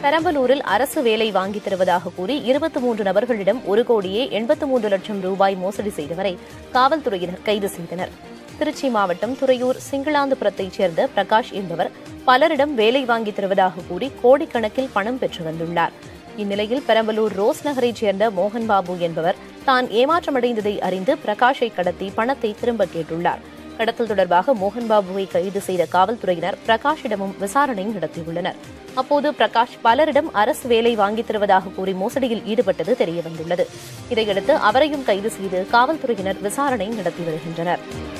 பெரம்பலூரில் அரசு வேலை வாங்கித் தருவதாக கூறி 23 நபர்களிடம் 1,83,00,000 ரூபாய் மோசடி செய்தவரை காவல்துறையினர் கைது செய்தனர். திருச்சி மாவட்டம் துறையூர் சிங்களாந்துபுரத்தைச் சேர்ந்த பிரகாஷ் என்பவர் பலரிடம் வேலை வாங்கித் தருவதாக கூறி கோடிக்கணக்கில் பணம் பெற்று வந்துள்ளார். இந்நிலையில் பெரம்பலூர் ரோஸ் நகரைச் சேர்ந்த மோகன் பாபு என்பவர் தான் ஏமாற்றமடைந்ததை அறிந்து பிரகாஷை கடத்தி பணத்தை திரும்ப கேட்டுள்ளார். கடத்தல் தொடர்பாக மோகன் பாபுவை கைது செய்த காவல்துறையினர் பிரகாஷிடமும் விசாரணை நடத்தியுள்ளனர். அப்போது பிரகாஷ் பலரிடம் அரசு வேலை வாங்கித் தருவதாக கூறி மோசடியில் ஈடுபட்டது தெரியவந்துள்ளது. இதையடுத்து அவரையும் கைது செய்து காவல்துறையினர் விசாரணை நடத்தி வருகின்றனர்.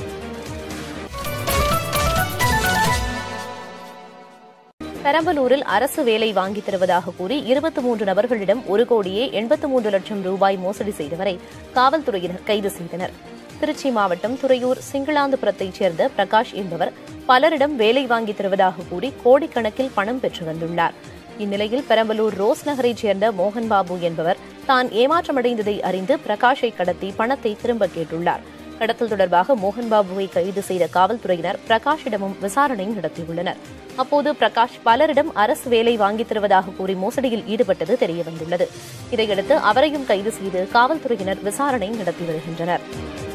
பெரம்பலூரில் அரசு வேலை வாங்கித் தருவதாக கூறி 23 நபர்களிடம் 1,83,00,000 ரூபாய் மோசடி செய்தவரை காவல்துறையினர் கைது செய்தனர். திருச்சி மாவட்டம் துறையூர் சிங்களாந்துபுரத்தைச் சேர்ந்த பிரகாஷ் என்பவர் பலரிடம் வேலை வாங்கித் தருவதாக கூறி கோடிக்கணக்கில் பணம் பெற்று வந்துள்ளார். இந்நிலையில் பெரம்பலூர் ரோஸ் நகரைச் சேர்ந்த மோகன் பாபு என்பவர் தான் ஏமாற்றமடைந்ததை அறிந்து பிரகாஷை கடத்தி பணத்தை திரும்ப கேட்டுள்ளார். கடத்தல் தொடர்பாக மோகன் பாபுவை கைது செய்த காவல்துறையினர் பிரகாஷிடமும் விசாரணை நடத்தியுள்ளனர். அப்போது பிரகாஷ் பலரிடம் அரசு வேலை வாங்கித் தருவதாக கூறி மோசடியில் ஈடுபட்டது தெரியவந்துள்ளது. இதையடுத்து அவரையும் கைது செய்து காவல்துறையினர் விசாரணை நடத்தி வருகின்றனர்.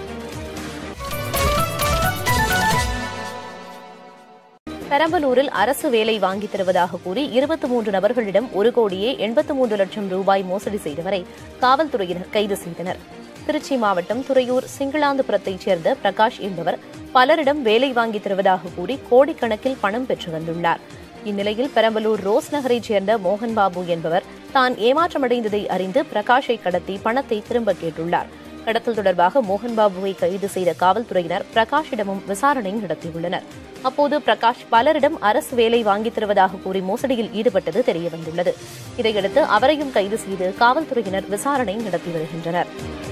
பெரம்பலூரில் அரசு வேலை வாங்கித் தருவதாக கூறி 23 நபர்களிடம் 1,83,00,000 ரூபாய் மோசடி செய்தவரை காவல்துறையினர் கைது செய்தனர். திருச்சி மாவட்டம் துறையூர் சிங்களாந்துபுரத்தைச் சேர்ந்த பிரகாஷ் என்பவர் பலரிடம் வேலை வாங்கித் தருவதாக கூறி கோடிக்கணக்கில் பணம் பெற்று வந்துள்ளார். இந்நிலையில் பெரம்பலூர் ரோஸ் நகரைச் சேர்ந்த மோகன் பாபு என்பவர் தான் ஏமாற்றமடைந்ததை அறிந்து பிரகாஷை கடத்தி பணத்தை திரும்ப கேட்டுள்ளார். கடத்தல் தொடர்பாக மோகன் பாபுவை கைது செய்த காவல்துறையினர் பிரகாஷிடமும் விசாரணை நடத்தியுள்ளனர். அப்போது பிரகாஷ் பலரிடம் அரசு வேலை வாங்கித் தருவதாக கூறி மோசடியில் ஈடுபட்டது தெரியவந்துள்ளது. இதையடுத்து அவரையும் கைது செய்து காவல்துறையினர் விசாரணை நடத்தி வருகின்றனர்.